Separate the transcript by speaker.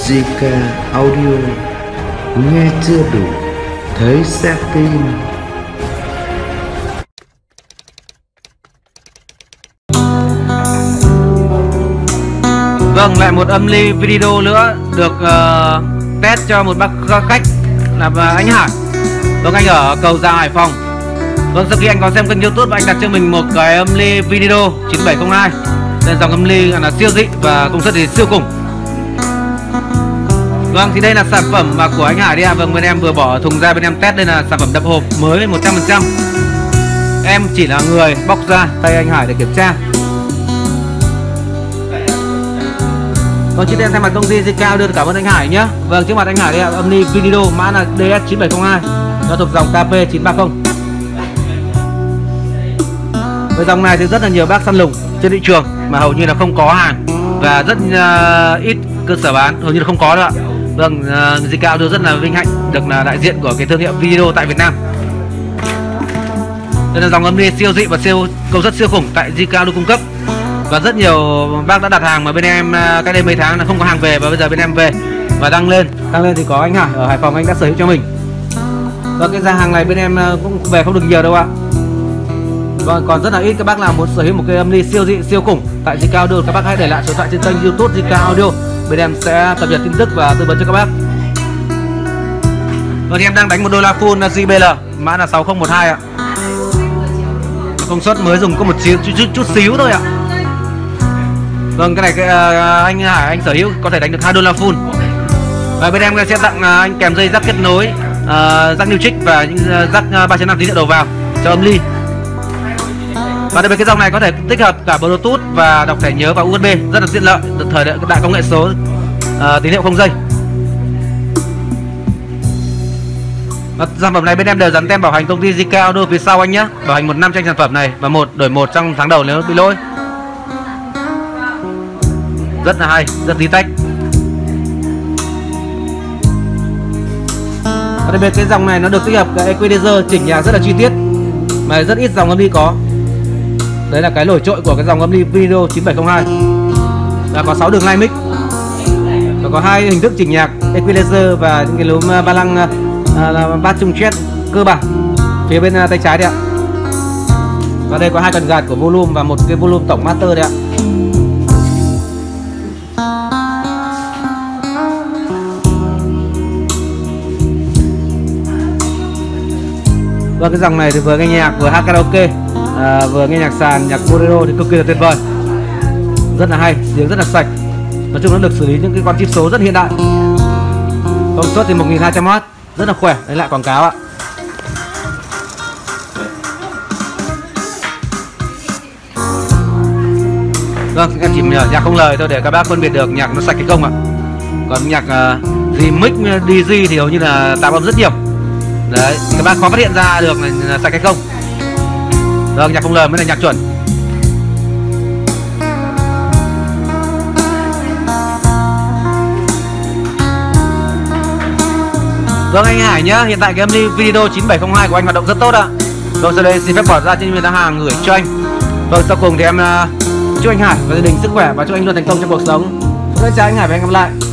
Speaker 1: JK Audio, nghe chưa đủ, thấy sẽ tin.
Speaker 2: Vâng, lại một âm ly video nữa được test cho một bác khách là anh Hải. Vâng, anh ở Cầu Giàng, Hải Phòng. Vâng, sau khi anh có xem kênh YouTube và anh đặt cho mình một cái âm ly video 9702. Đây dòng âm ly là siêu dị và công suất thì siêu khủng. Vâng, thì đây là sản phẩm mà của anh Hải đi ạ. Vâng, bên em vừa bỏ thùng ra, bên em test. Đây là sản phẩm đập hộp mới 100%. Em chỉ là người bóc ra tay anh Hải để kiểm tra. Vâng, trước tiên thay mặt công ty JK đưa cảm ơn anh Hải nhé. Vâng, trước mặt anh Hải đây là âm ly video mã là DS9702, nó thuộc dòng KP930. Với dòng này thì rất là nhiều bác săn lùng trên thị trường mà hầu như là không có hàng và rất ít cơ sở bán, hầu như là không có đâu ạ. Vâng, JK đưa rất là vinh hạnh được là đại diện của cái thương hiệu video tại Việt Nam. Đây là dòng âm ly siêu dị và công suất siêu khủng tại JK đưa cung cấp. Và rất nhiều bác đã đặt hàng mà bên em cách đây mấy tháng là không có hàng về, và bây giờ bên em về và đăng lên thì có anh Hải ở Hải Phòng, anh đã sở hữu cho mình. Và cái gian hàng này bên em cũng về không được nhiều đâu ạ. Và còn rất là ít các bác nào muốn sở hữu một cái âm ly siêu dị siêu khủng tại JK Audio, các bác hãy để lại số điện thoại trên kênh YouTube JK Audio, bên em sẽ cập nhật tin tức và tư vấn cho các bác. Và thì em đang đánh một đôi loa full JBL mã là 6012 ạ. Công suất mới dùng có một chút xíu thôi ạ. Vâng, cái này anh Hải anh sở hữu có thể đánh được 2 đô la full. Và bên em sẽ tặng anh kèm dây rắc kết nối, rắc new trick và những rắc 3.5 tín hiệu đầu vào cho âm ly. Và đặc biệt cái dòng này có thể tích hợp cả Bluetooth và đọc thẻ nhớ và USB, rất là tiện lợi, được thời đại công nghệ số, tín hiệu không dây. Và sản phẩm này bên em đều dán tem bảo hành công ty JK Audio phía sau anh nhé, bảo hành 1 năm trên sản phẩm này và đổi một trong tháng đầu nếu bị lỗi. Rất là hay, rất tí tách. Đặc biệt cái dòng này nó được tích hợp cái equalizer chỉnh nhạc rất là chi tiết mà rất ít dòng âm ly có. Đấy là cái nổi trội của cái dòng âm ly video 9702. Là có 6 đường line mic và có 2 hình thức chỉnh nhạc equalizer và những cái núm ba lăng bass trung jet cơ bản phía bên tay trái đấy ạ. Và đây có 2 cần gạt của volume và một cái volume tổng master đấy ạ. Và cái dòng này thì vừa nghe nhạc vừa hát karaoke, vừa nghe nhạc sàn, nhạc bolero thì cực kỳ là tuyệt vời, rất là hay, tiếng rất là sạch. Nói chung nó được xử lý những cái con chip số rất hiện đại. Công suất thì 1200W, rất là khỏe. Đấy lại quảng cáo ạ. Vâng, em chỉ nhạc không lời thôi để các bác phân biệt được nhạc nó sạch hay không ạ. Còn nhạc remix DJ thì hầu như là tạp âm rất nhiều. Đấy, các bác khó phát hiện ra được là sạch hay không. Vâng, nhạc không lời mới là nhạc chuẩn. Vâng anh Hải nhá, hiện tại cái âm ly video 9702 của anh hoạt động rất tốt ạ. Vâng, sau đây xin phép bỏ ra trên người hàng gửi cho anh. Vâng, sau cùng thì em chúc anh Hải và gia đình sức khỏe và chúc anh luôn thành công trong cuộc sống. Xin chào anh Hải và hẹn gặp lại.